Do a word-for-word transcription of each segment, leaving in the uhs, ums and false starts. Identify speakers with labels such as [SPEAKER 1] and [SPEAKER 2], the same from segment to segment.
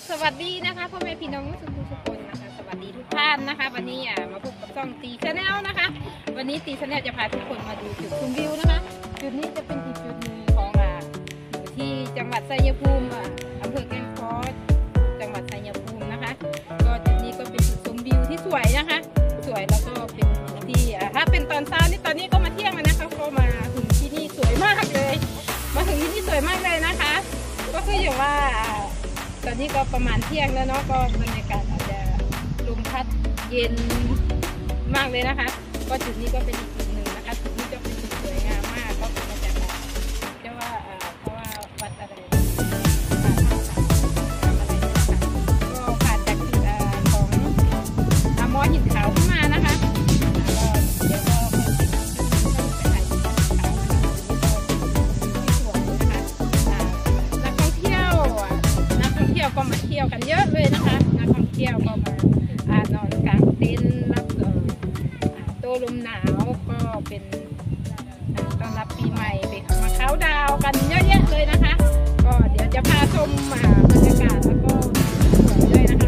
[SPEAKER 1] สวัสดีนะคะพ่อแม่พี่น้องทุกทุกคนนะคะสวัสดีทุกท่านนะคะวันนี้อ่ะมาพบกับช่องตีชาแนลนะคะวันนี้ตีชาแนลจะพาทุกคนมาดูจุดชมวิวนะคะจุดนี้จะเป็นอีกจุดหนึ่งของอ่ะอยู่ที่จังหวัดชัยภูมิอ่ะอำเภอแกลงคอจังหวัดชัยภูมินะคะก็จุดนี้ก็เป็นจุดชมวิวที่สวยนะคะสวยแล้วก็เป็นที่อ่ะถ้าเป็นตอนเช้านี่ตอนนี้ก็มาเที่ยงแล้วนะคะก็มาถึงที่นี่สวยมากเลยมาถึงที่นี่สวยมากเลยนะคะก็คืออย่างว่าตอนนี้ก็ประมาณเที่ยงแล้วเนาะก็บรรยากาศอาจจะลมพัดเย็นมากเลยนะคะก็จุดนี้ก็เป็นอีกจุดหนึ่งนะคะจุดนี้จะเป็นจุดสวยงามมากก็มาจากจะว่าเพราะว่าวัดอะไรก็ผ่านจากจุดของมอหินขาวขึ้นมานะคะก็เดี๋ยวก็ไปถ่ายจุดขาวนะคะที่สวยนะคะนักท่องเที่ยวนักท่องเที่ยวก็มาเที่ยวกันเยอะเลยนะคะนักท่องเที่ยวก็มานอนกลางเต็นท์รับโต้ลมหนาวก็เป็นต้อนรับปีใหม่ไปมาเข้าดาวกันเยอะแยะเลยนะคะก็เดี๋ยวจะพาชมบรรยากาศแล้วก็ด้วยนะคะ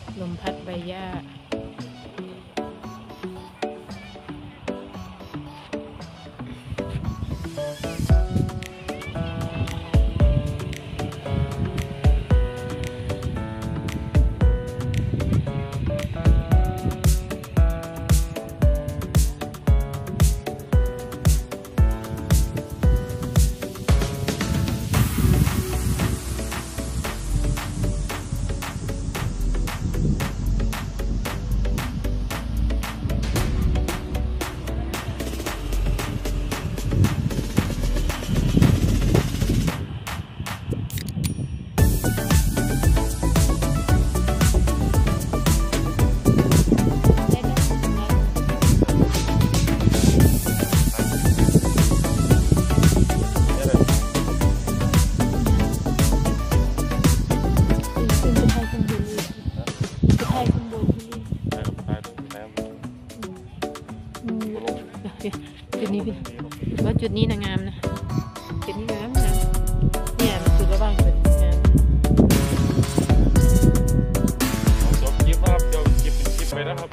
[SPEAKER 1] ลมพัดใบหญ้าจุดนี้พี่ว่าจุดนี้นะงามนะจุดนี้งามนะเนี่ยมันจุดระหว่างจุดงาม
[SPEAKER 2] จบคลิปครับจบคลิปเป็นคลิปไปนะครับ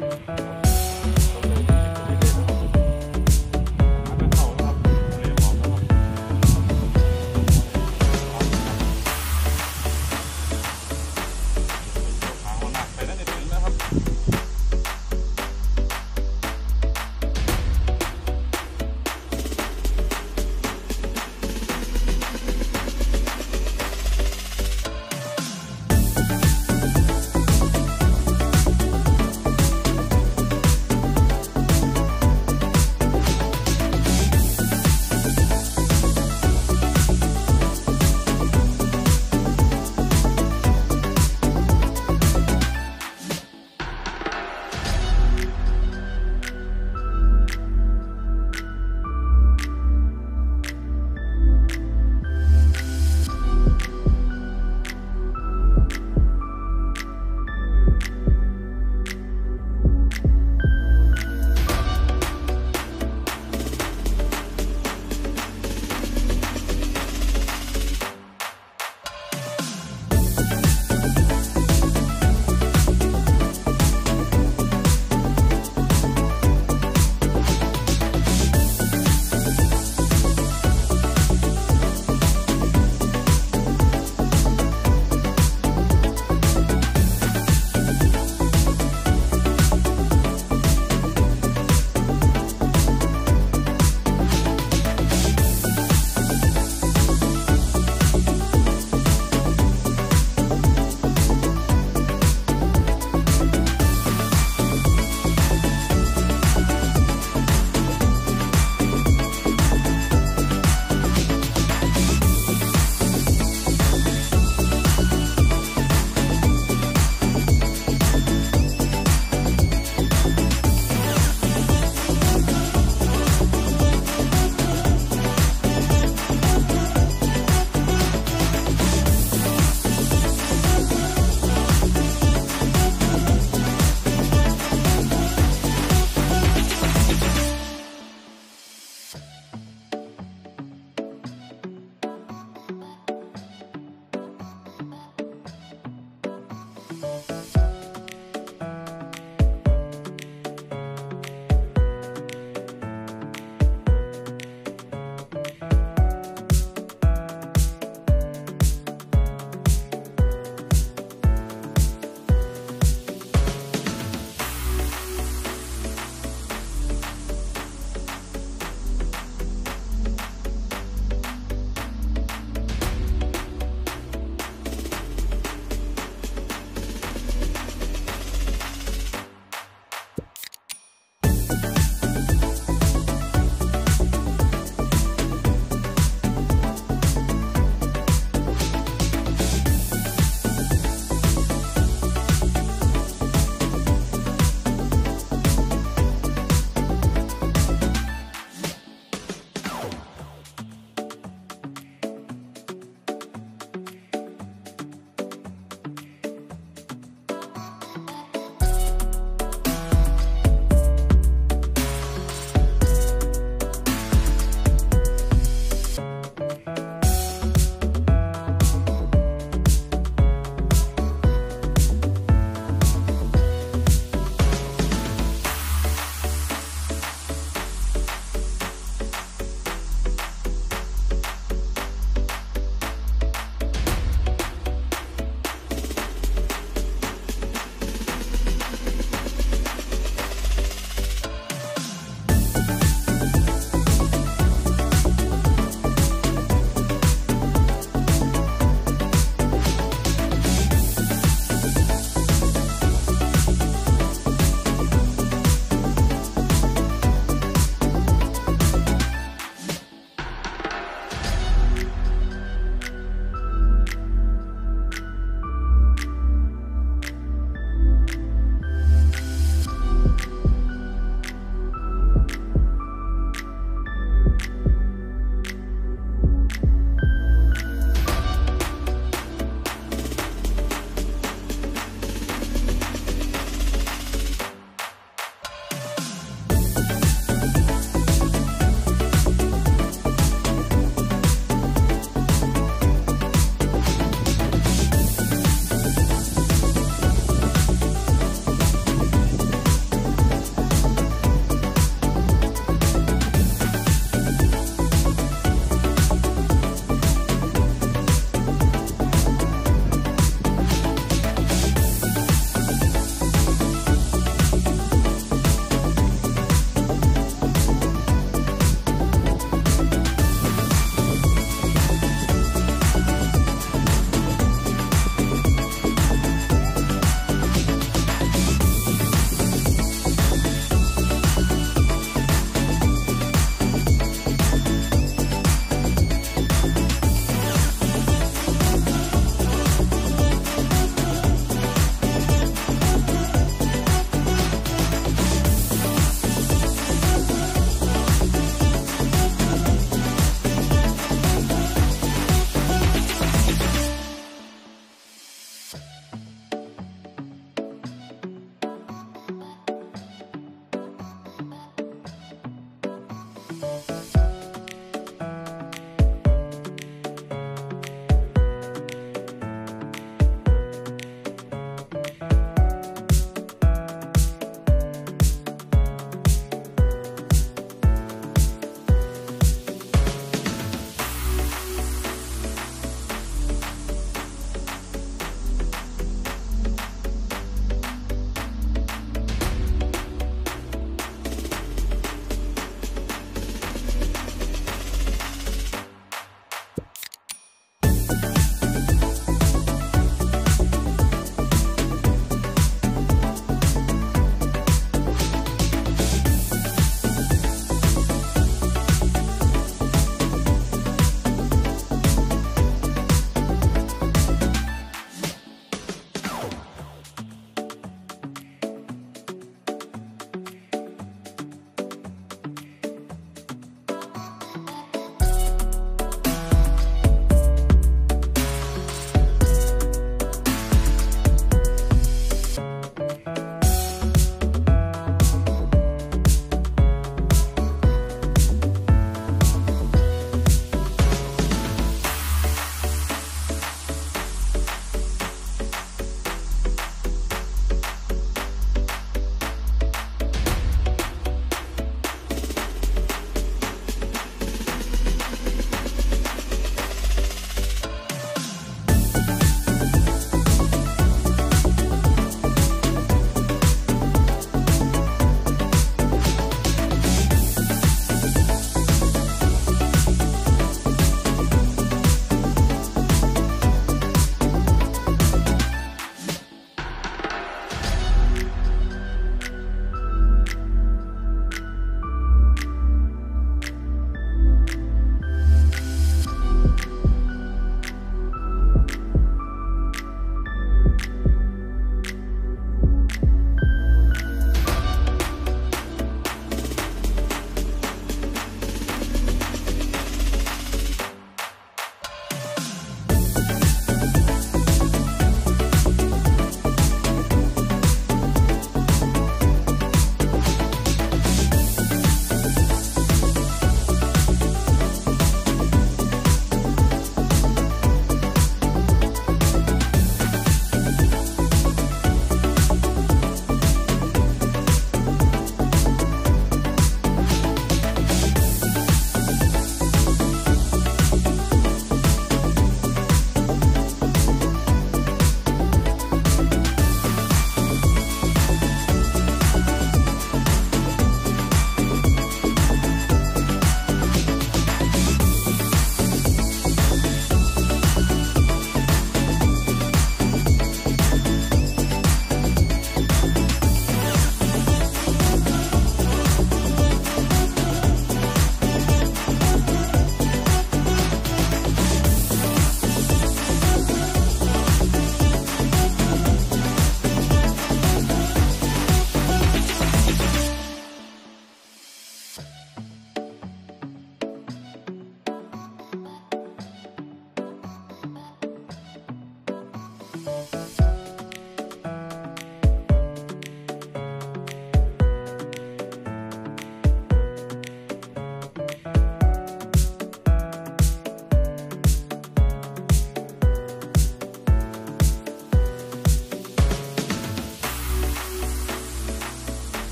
[SPEAKER 1] ะ